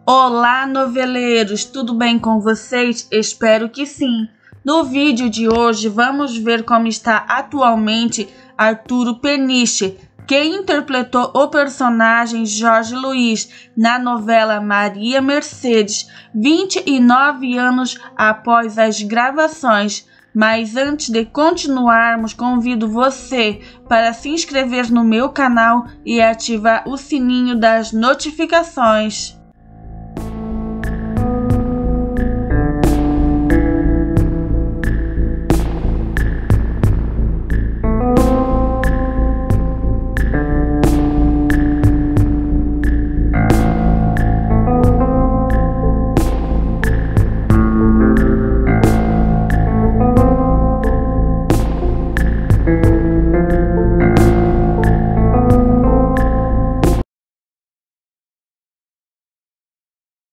Olá, noveleiros! Tudo bem com vocês? Espero que sim! No vídeo de hoje vamos ver como está atualmente Arturo Peniche, que interpretou o personagem Jorge Luiz na novela Maria Mercedes, 29 anos após as gravações. Mas antes de continuarmos, convido você para se inscrever no meu canal e ativar o sininho das notificações.